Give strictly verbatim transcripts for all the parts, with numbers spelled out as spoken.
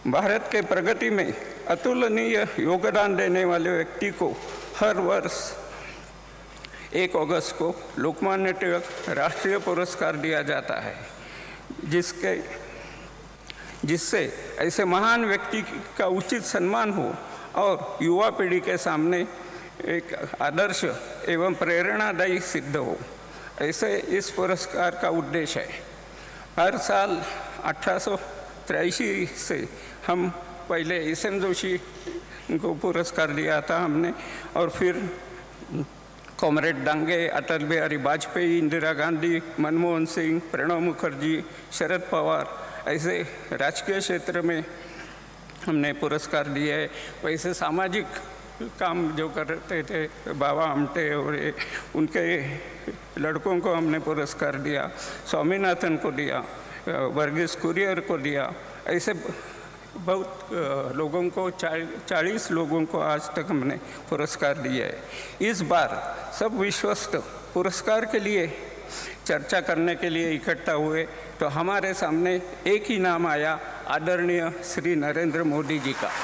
भारत के प्रगति में अतुलनीय योगदान देने वाले व्यक्ति को हर वर्ष एक अगस्त को लोकमान्य तिलक राष्ट्रीय पुरस्कार दिया जाता है, जिसके जिससे ऐसे महान व्यक्ति का उचित सम्मान हो और युवा पीढ़ी के सामने एक आदर्श एवं प्रेरणादायी सिद्ध हो। ऐसे इस पुरस्कार का उद्देश्य है। हर साल अठारह सौ तिरासी से हम पहले एस एम जोशी को पुरस्कार दिया था हमने, और फिर कॉमरेड डांगे, अटल बिहारी वाजपेयी, इंदिरा गांधी, मनमोहन सिंह, प्रणब मुखर्जी, शरद पवार, ऐसे राजकीय क्षेत्र में हमने पुरस्कार दिए है। वैसे सामाजिक काम जो करते थे बाबा आमटे और उनके लड़कों को हमने पुरस्कार दिया, स्वामीनाथन को दिया, वर्गीस कुरियर को दिया। ऐसे बहुत लोगों को चालीस लोगों को आज तक हमने पुरस्कार दिया है। इस बार सब विश्वस्त पुरस्कार के लिए चर्चा करने के लिए इकट्ठा हुए तो हमारे सामने एक ही नाम आया, आदरणीय श्री नरेंद्र मोदी जी का।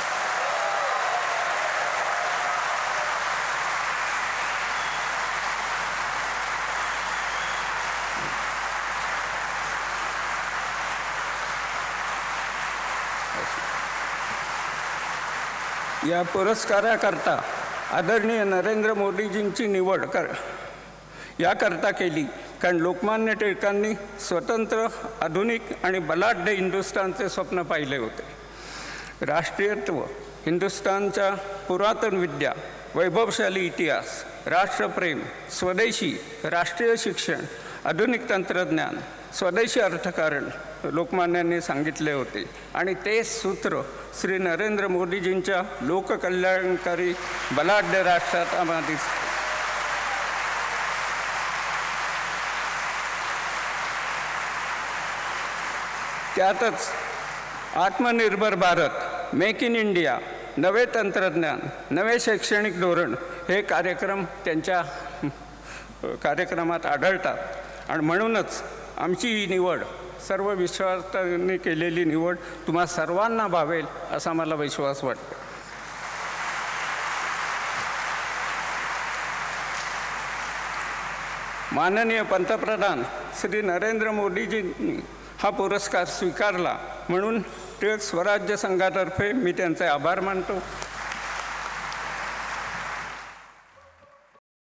या पुरस्काराकरता आदरणीय नरेंद्र मोदीजींची निवड कर याकरता केली कारण लोकमान्य टिळकांनी स्वतंत्र, आधुनिक आणि बलाढ्य हिंदुस्थानचे स्वप्न पाहिले होते। राष्ट्रीयत्व, हिंदुस्थानच्या पुरातन विद्या, वैभवशाली इतिहास, राष्ट्रप्रेम, स्वदेशी, राष्ट्रीय शिक्षण, आधुनिक तंत्रज्ञान, स्वदेशी अर्थकारण लोकमान्यांनी सांगितले होते आणि तेच सूत्र श्री नरेंद्र मोदीजींच्या लोककल्याणकारी बलाढ्य राष्ट्रात आम्हाला दिसते। त्यातच आत्मनिर्भर भारत, मेक इन इंडिया, नवे तंत्रज्ञान, नवे शैक्षणिक धोरण हे कार्यक्रम त्यांच्या कार्यक्रमात आढळतात आणि म्हणूनच आमची ही निवड, सर्व विश्वासाने केलेली निवड तुम्हा सर्वांना भावेल असा मला विश्वास वाटतो। माननीय पंतप्रधान श्री नरेंद्र मोदीजींनी हा पुरस्कार स्वीकारला म्हणून टिळक स्वराज्य संघातर्फे मी त्यांचे आभार मानतो।